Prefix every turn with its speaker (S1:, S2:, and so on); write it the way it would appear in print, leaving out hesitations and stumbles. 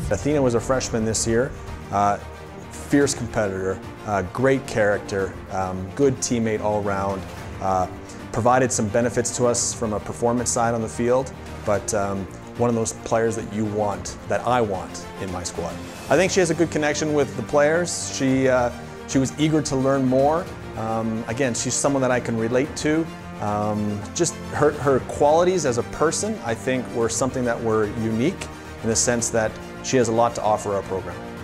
S1: Athena was a freshman this year. Fierce competitor, great character, good teammate all around. Provided some benefits to us from a performance side on the field, but one of those players that you want, that I want in my squad. I think she has a good connection with the players. She was eager to learn more. Again, she's someone that I can relate to. Just her qualities as a person, I think, were something that were unique in the sense that she has a lot to offer our program.